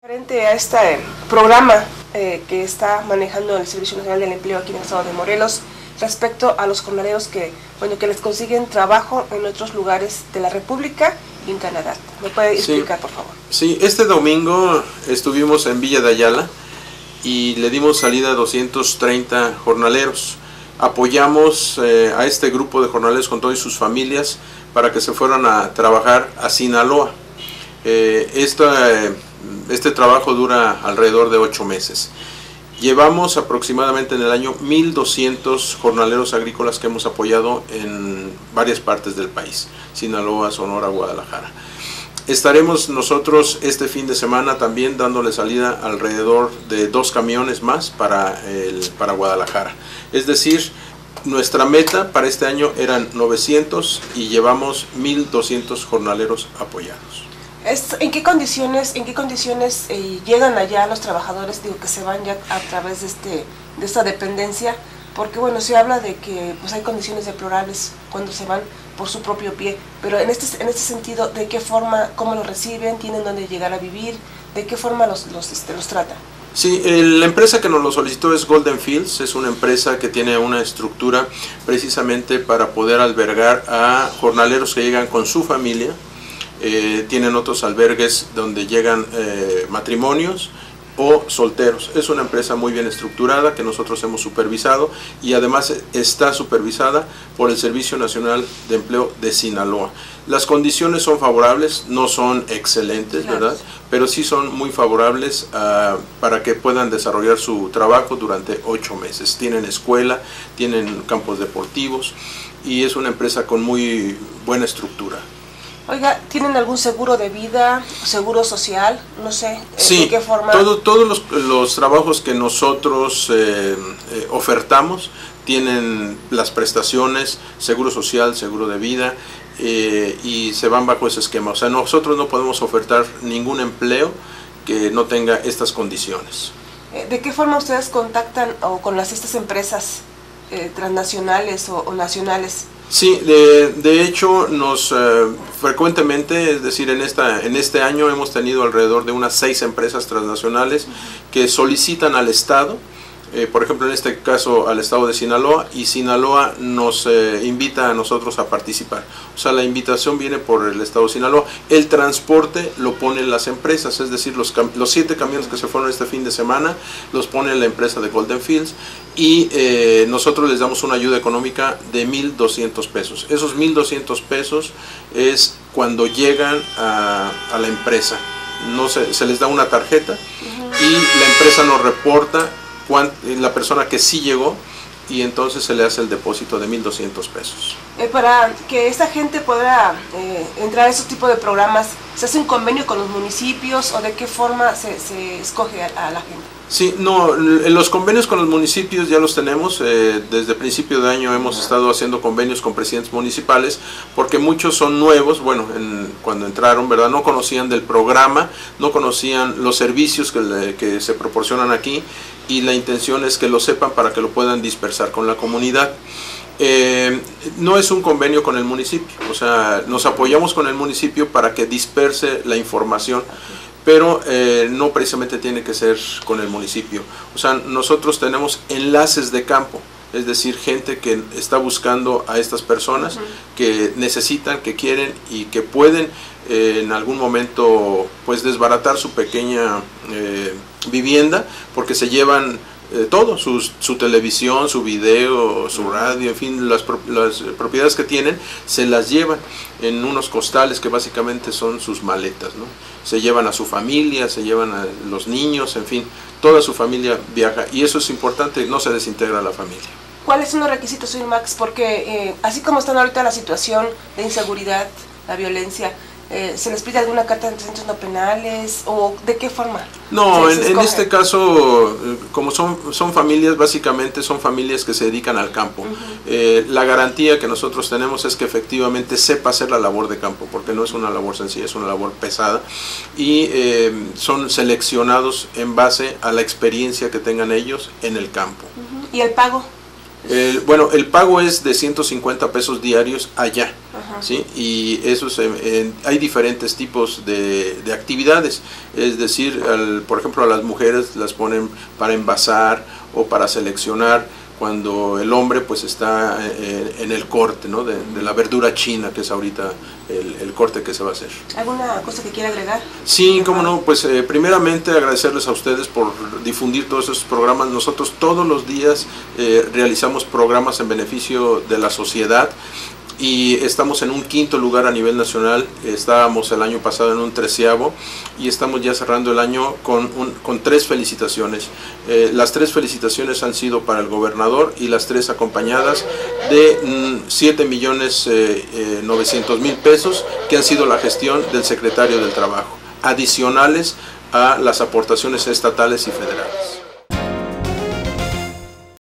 Frente a este programa que está manejando el Servicio Nacional del Empleo aquí en el estado de Morelos, respecto a los jornaleros que les consiguen trabajo en otros lugares de la República y en Canadá. ¿Me puede explicar, por favor? Sí, este domingo estuvimos en Villa de Ayala y le dimos salida a 230 jornaleros. Apoyamos a este grupo de jornaleros con todas sus familias para que se fueran a trabajar a Sinaloa. Este trabajo dura alrededor de 8 meses. Llevamos aproximadamente en el año 1,200 jornaleros agrícolas que hemos apoyado en varias partes del país, Sinaloa, Sonora, Guadalajara. Estaremos nosotros este fin de semana también dándole salida alrededor de 2 camiones más para Guadalajara. Es decir, nuestra meta para este año eran 900 y llevamos 1,200 jornaleros apoyados. ¿En qué condiciones llegan allá los trabajadores, que se van ya a través de esta dependencia? Porque bueno, se habla de que pues hay condiciones deplorables cuando se van por su propio pie, pero en este sentido, ¿de qué forma, cómo los reciben, tienen dónde llegar a vivir, de qué forma los tratan? Sí, la empresa que nos lo solicitó es Golden Fields, es una empresa que tiene una estructura precisamente para poder albergar a jornaleros que llegan con su familia. Tienen otros albergues donde llegan matrimonios o solteros. Es una empresa muy bien estructurada que nosotros hemos supervisado y además está supervisada por el Servicio Nacional de Empleo de Sinaloa. Las condiciones son favorables, no son excelentes, ¿verdad? Pero sí son muy favorables para que puedan desarrollar su trabajo durante 8 meses. Tienen escuela, tienen campos deportivos y es una empresa con muy buena estructura. Oiga, ¿tienen algún seguro de vida, seguro social? No sé, sí, ¿de qué forma? Todos los trabajos que nosotros ofertamos tienen las prestaciones, seguro social, seguro de vida, y se van bajo ese esquema. O sea, nosotros no podemos ofertar ningún empleo que no tenga estas condiciones. ¿De qué forma ustedes contactan con estas empresas transnacionales o nacionales? Sí, de hecho frecuentemente, es decir, en este año hemos tenido alrededor de unas 6 empresas transnacionales que solicitan al Estado, por ejemplo en este caso al Estado de Sinaloa, y Sinaloa nos invita a nosotros a participar. O sea, la invitación viene por el Estado de Sinaloa. El transporte lo ponen las empresas, es decir, los 7 camiones que se fueron este fin de semana los pone la empresa de Golden Fields y nosotros les damos una ayuda económica de 1,200 pesos. Esos 1,200 pesos es cuando llegan a la empresa. Se les da una tarjeta y la empresa nos reporta la persona que sí llegó y entonces se le hace el depósito de 1,200 pesos. Para que esta gente pueda entrar a esos tipos de programas, ¿se hace un convenio con los municipios o de qué forma se escoge a la gente? Sí, no, los convenios con los municipios ya los tenemos. Desde principio de año hemos estado haciendo convenios con presidentes municipales porque muchos son nuevos. Bueno, cuando entraron, ¿verdad? No conocían del programa, no conocían los servicios que se proporcionan aquí y la intención es que lo sepan para que lo puedan dispersar con la comunidad. No es un convenio con el municipio, o sea, nos apoyamos con el municipio para que disperse la información, pero no precisamente tiene que ser con el municipio. O sea, nosotros tenemos enlaces de campo, es decir, gente que está buscando a estas personas que necesitan, que quieren y que pueden en algún momento pues desbaratar su pequeña vivienda, porque se llevan todo, su televisión, su video, su radio, en fin, las propiedades que tienen, se las llevan en unos costales que básicamente son sus maletas, ¿no? Se llevan a su familia, se llevan a los niños, en fin, toda su familia viaja y eso es importante, no se desintegra la familia. ¿Cuáles son los requisitos, señor Max? Porque así como están ahorita la situación de inseguridad, la violencia, ¿se les pide alguna carta de antecedentes no penales o de qué forma? No, en este caso, como son familias, básicamente son familias que se dedican al campo. La garantía que nosotros tenemos es que efectivamente sepa hacer la labor de campo, porque no es una labor sencilla, es una labor pesada y son seleccionados en base a la experiencia que tengan ellos en el campo. ¿Y el pago? Bueno, el pago es de 150 pesos diarios allá, ¿sí? Y eso hay diferentes tipos de actividades, es decir, por ejemplo a las mujeres las ponen para envasar o para seleccionar, cuando el hombre pues está en el corte, ¿no? de la verdura china, que es ahorita el corte que se va a hacer. ¿Alguna cosa que quiera agregar? Sí, cómo no, pues primeramente agradecerles a ustedes por difundir todos esos programas. Nosotros todos los días realizamos programas en beneficio de la sociedad, y estamos en un 5º lugar a nivel nacional. Estábamos el año pasado en un 13º, y estamos ya cerrando el año con 3 felicitaciones. Las 3 felicitaciones han sido para el gobernador, y las 3 acompañadas de 7.900.000 pesos, que han sido la gestión del secretario del Trabajo, adicionales a las aportaciones estatales y federales.